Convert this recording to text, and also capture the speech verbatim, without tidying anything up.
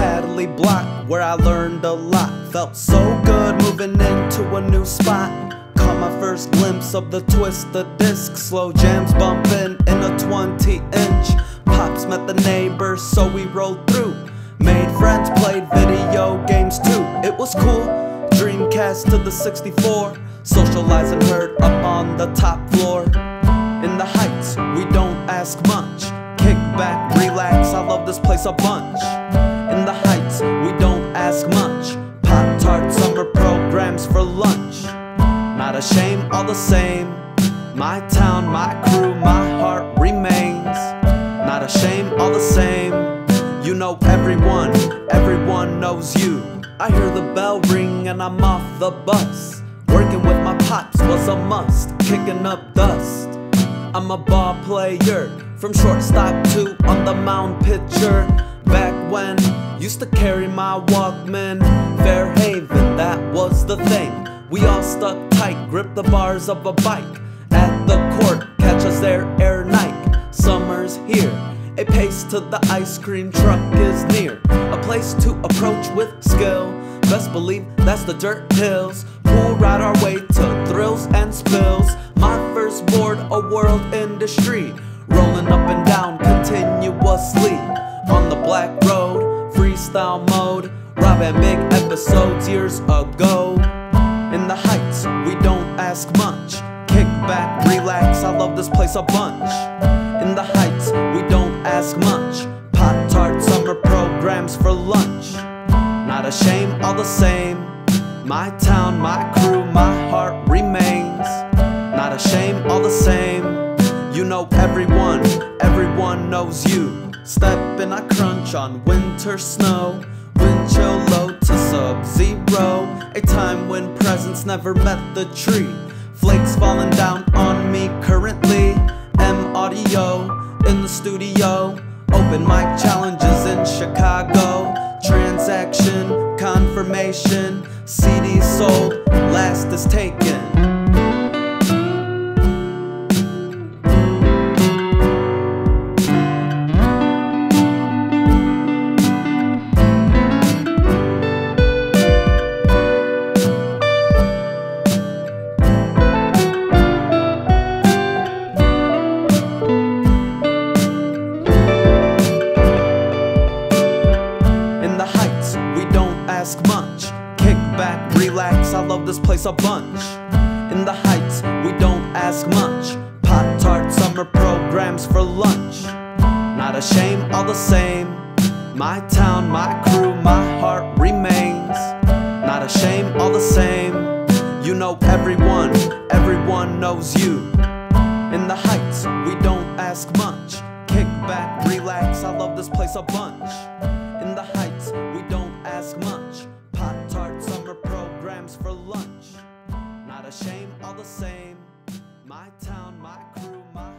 Hadley block where I learned a lot. Felt so good moving into a new spot. Caught my first glimpse of the twisted disc. Slow jams bumping in a twenty inch. Pops met the neighbors so we rolled through. Made friends, played video games too. It was cool. Dreamcast to the sixty-four. Socializing heard up on the top floor. In the Heights, we don't ask much. Kick back, relax, I love this place a bunch. In the Heights, we don't ask much. Pop-Tart summer programs for lunch. Not a shame, all the same. My town, my crew, my heart remains. Not a shame, all the same. You know everyone, everyone knows you. I hear the bell ring and I'm off the bus. Working with my pops was a must, kicking up dust. I'm a ball player, from shortstop to on the mound pitcher. Back when, used to carry my Walkman. Fairhaven, that was the thing. We all stuck tight, gripped the bars of a bike. At the court, catch us there, air Nike. Summer's here, a pace to the ice cream truck is near. A place to approach with skill. Best believe that's the dirt hills. We'll ride our way to thrills and spills. My first board, a world industry. Rolling up and down continuously. On the black road, freestyle mode. Robbing big episodes years ago. In the Heights, we don't ask much. Kick back, relax, I love this place a bunch. In the Heights, we don't ask much. Pop-Tart summer programs for lunch. Not a shame, all the same. My town, my crew, my heart remains. Not a shame, all the same. You know everyone, everyone knows you. Step in a crunch on winter snow. Wind chill low to sub-zero. A time when presents never met the tree. Flakes falling down on me currently. M audio in the studio. Open mic challenges in Chicago. Transaction, confirmation. C Ds sold, last is taken. Much. Kick back, relax, I love this place a bunch. In the Heights, we don't ask much. Pop-Tart summer programs for lunch. Not a shame, all the same. My town, my crew, my heart remains. Not a shame, all the same. You know everyone, everyone knows you. In the Heights, we don't ask much. Kick back, relax, I love this place a bunch. In the Heights, we don't ask much. Pop-Tart summer programs for lunch. Not a shame, all the same. My town, my crew, my